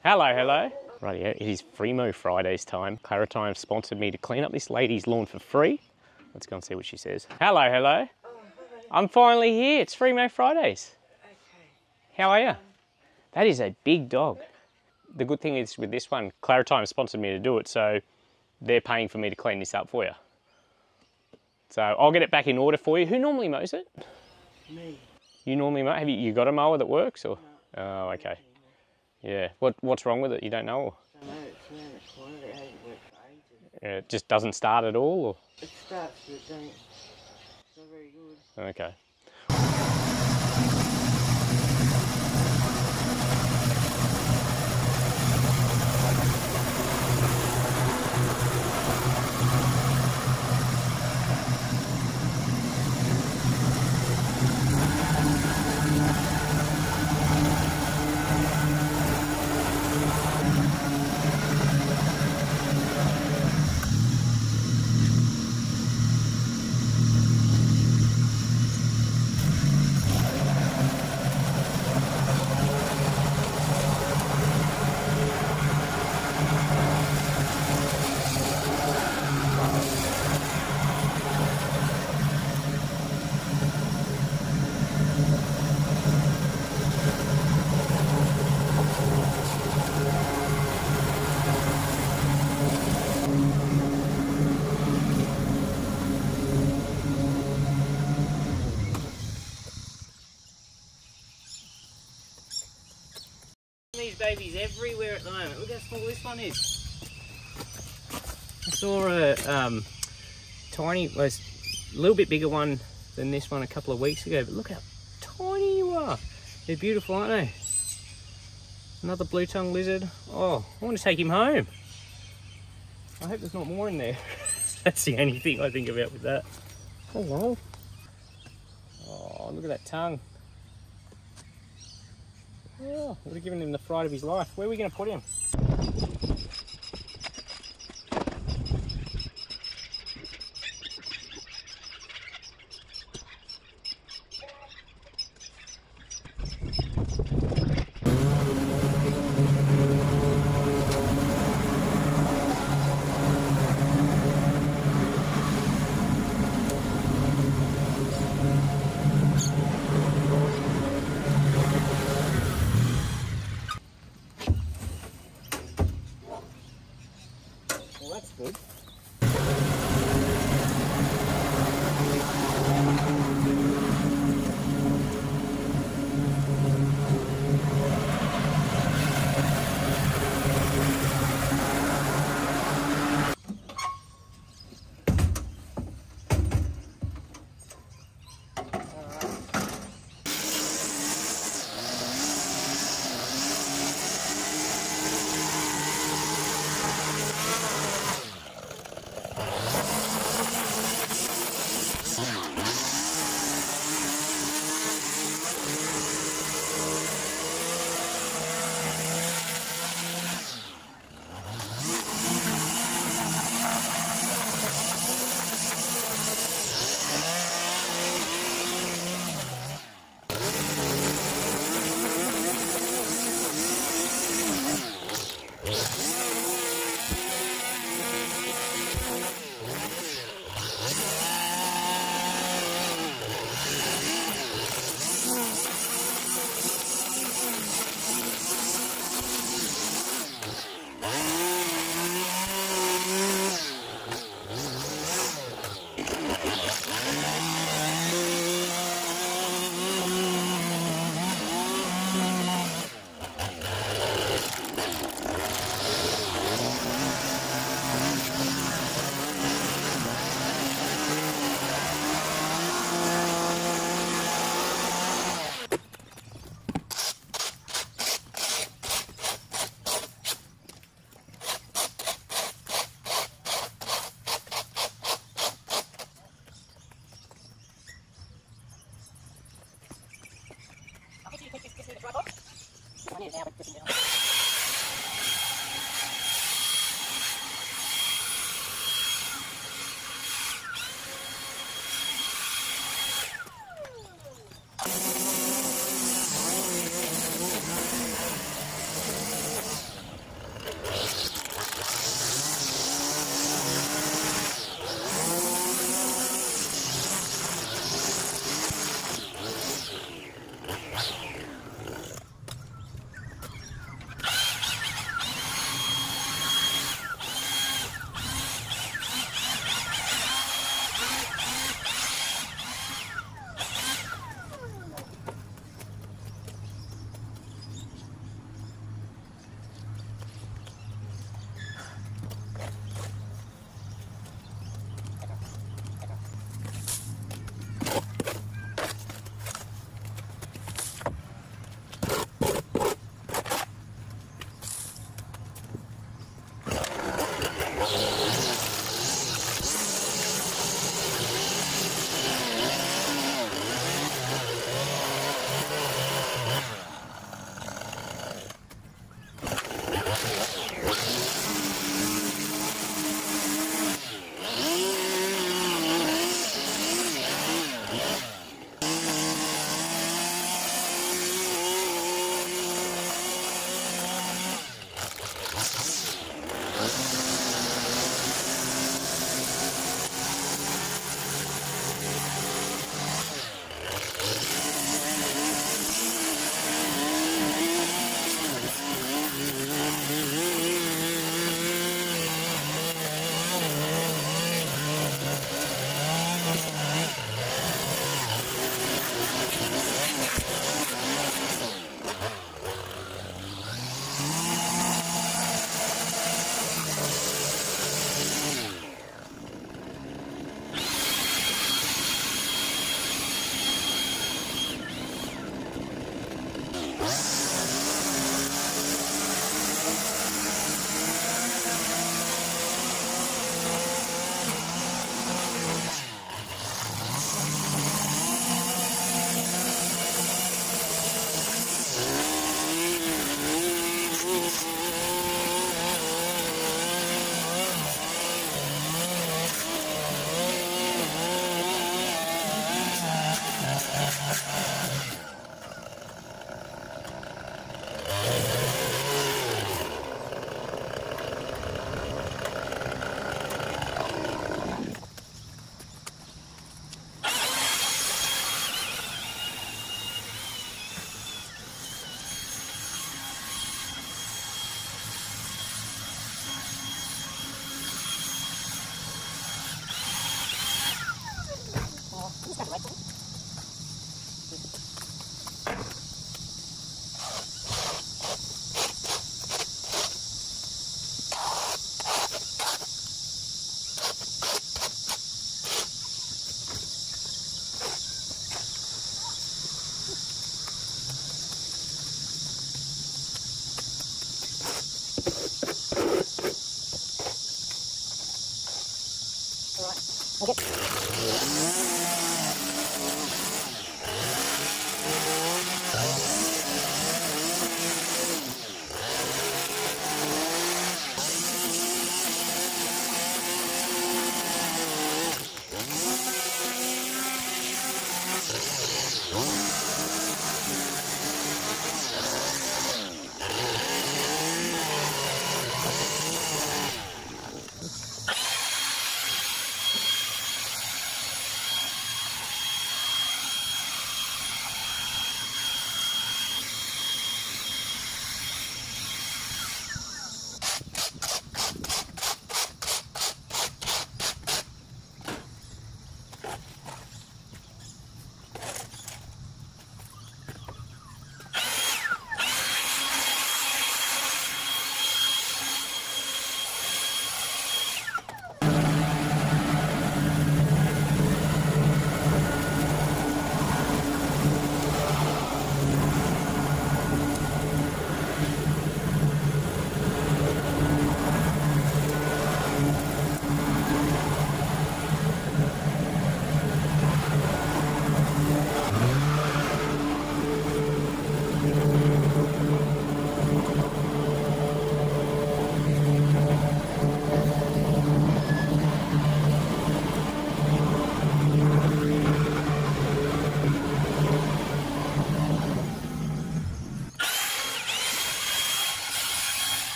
Hello, hello. Rightio, it is free Mow Fridays time. Claratyne have sponsored me to clean up this lady's lawn for free. Let's go and see what she says. Hello, hello. Oh, hi. I'm finally here. It's free Mow Fridays. Okay. How are you? That is a big dog. The good thing is with this one, Claratyne sponsored me to do it, so they're paying for me to clean this up for you. So I'll get it back in order for you. Who normally mows it? Me. You normally mow? Have you got a mower that works, or? No. Oh, okay. Yeah. What's wrong with it? You don't know? Or? I know it's around the corner. It hasn't worked for ages. Yeah, it just doesn't start at all, or? It starts, but it don't. It's not very good. Okay. These babies everywhere at the moment. Look how small this one is. I saw a tiny, well, a little bit bigger one than this one a couple of weeks ago, but look how tiny you are. They're beautiful, aren't they? Another blue-tongued lizard. Oh, I want to take him home. I hope there's not more in there. That's the only thing I think about with that. Oh, well. Oh, look at that tongue. Oh, would have given him the fright of his life. Where are we going to put him? Well, that's good.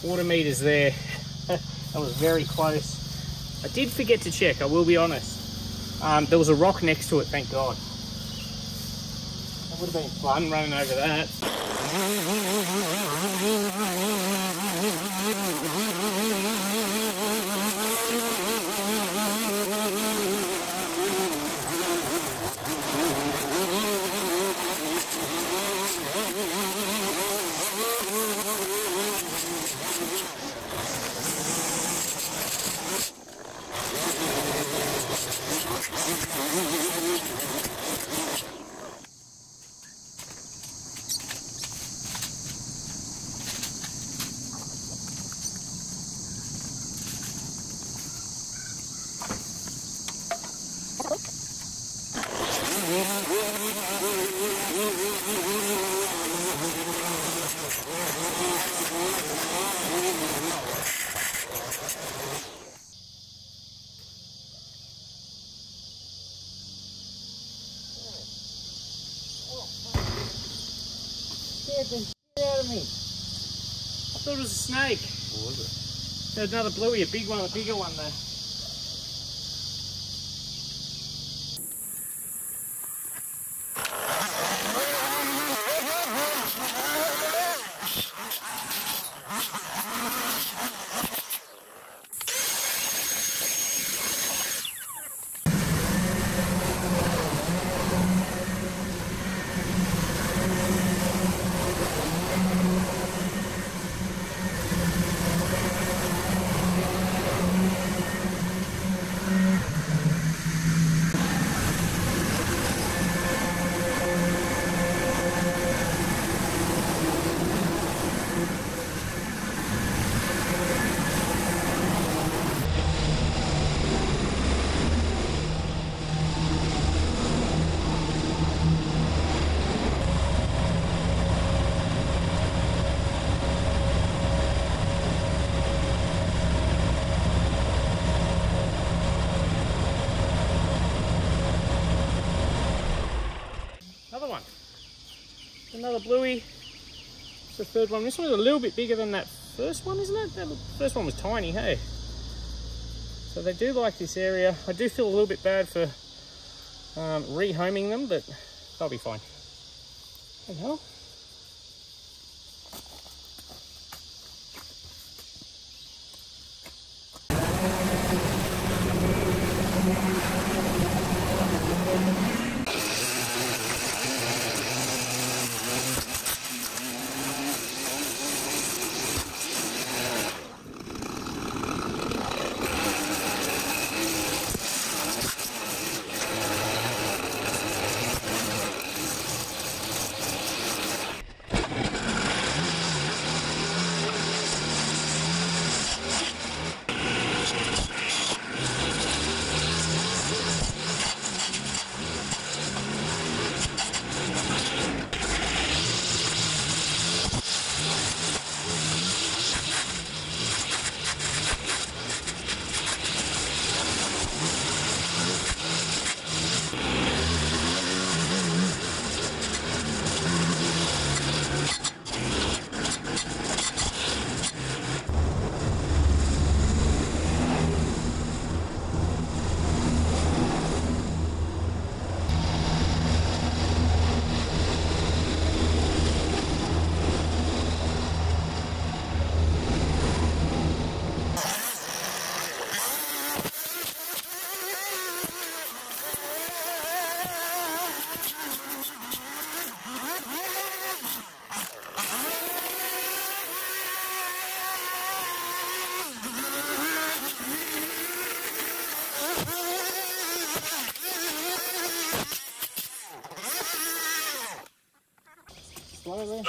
quarter metres there. That was very close. I did forget to check, I will be honest. There was a rock next to it, thank God. That would have been fun running over that. Scared the shit out of me. I thought it was a snake. What was it? There's another bluey, a big one, a bigger one there. Another one. Another bluey. It's the third one. This one's a little bit bigger than that first one, isn't it? That first one was tiny, hey? So they do like this area. I do feel a little bit bad for rehoming them, but they'll be fine. What the hell? Slowly.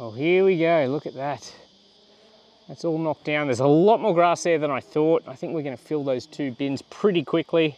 Well, here we go, look at that. That's all knocked down. There's a lot more grass there than I thought. I think we're going to fill those 2 bins pretty quickly.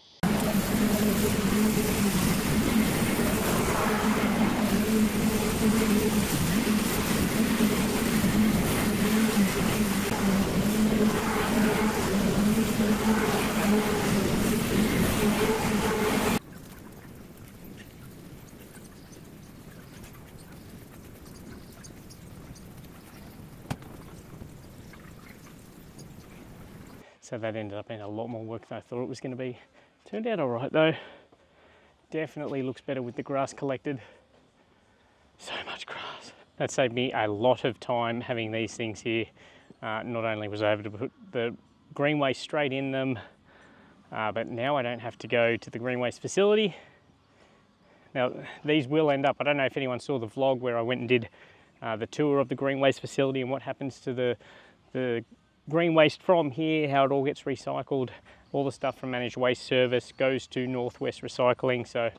So that ended up being a lot more work than I thought it was going to be. Turned out all right though. Definitely looks better with the grass collected. So much grass. That saved me a lot of time having these things here. Not only was I able to put the green waste straight in them, but now I don't have to go to the green waste facility. Now these will end up, I don't know if anyone saw the vlog where I went and did the tour of the green waste facility and what happens to the green waste from here, how it all gets recycled. All the stuff from Managed Waste Service goes to Northwest Recycling, so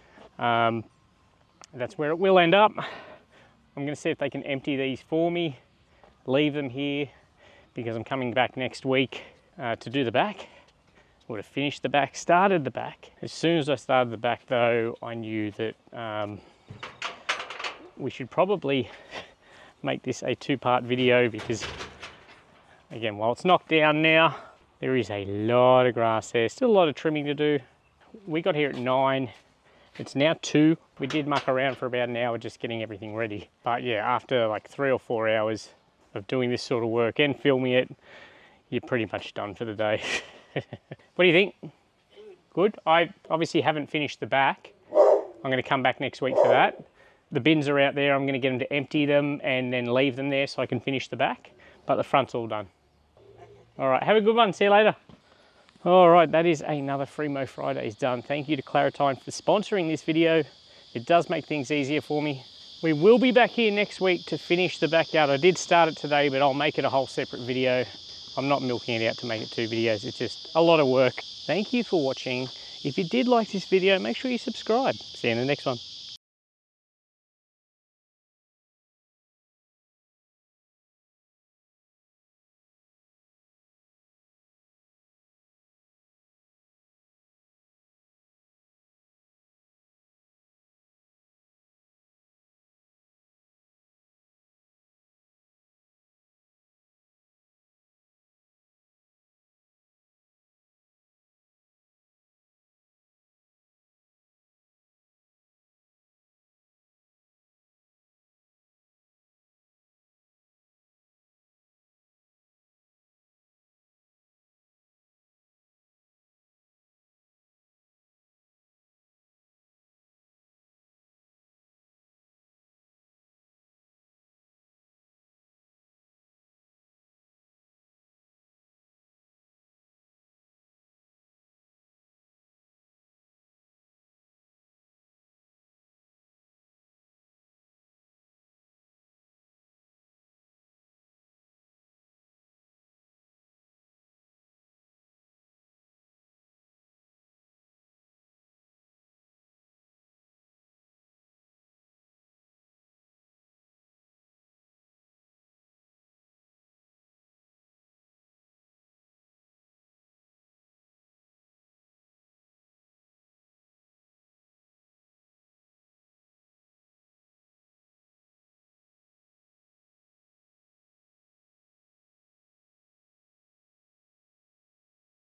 that's where it will end up. I'm going to see if they can empty these for me, leave them here, because I'm coming back next week to do the back, or to finish the back, started the back. As soon as I started the back though, I knew that we should probably make this a 2-part video, because again, while it's knocked down now, there is a lot of grass there. Still a lot of trimming to do. We got here at 9. It's now 2. We did muck around for about an hour just getting everything ready. But yeah, after like 3 or 4 hours of doing this sort of work and filming it, you're pretty much done for the day. What do you think? Good. I obviously haven't finished the back. I'm going to come back next week for that. The bins are out there. I'm going to get them to empty them and then leave them there so I can finish the back. But the front's all done. All right, have a good one. See you later. All right, that is another free Mow Fridays done. Thank you to Claratyne for sponsoring this video. It does make things easier for me. We will be back here next week to finish the backyard. I did start it today, but I'll make it a whole separate video. I'm not milking it out to make it 2 videos. It's just a lot of work. Thank you for watching. If you did like this video, make sure you subscribe. See you in the next one.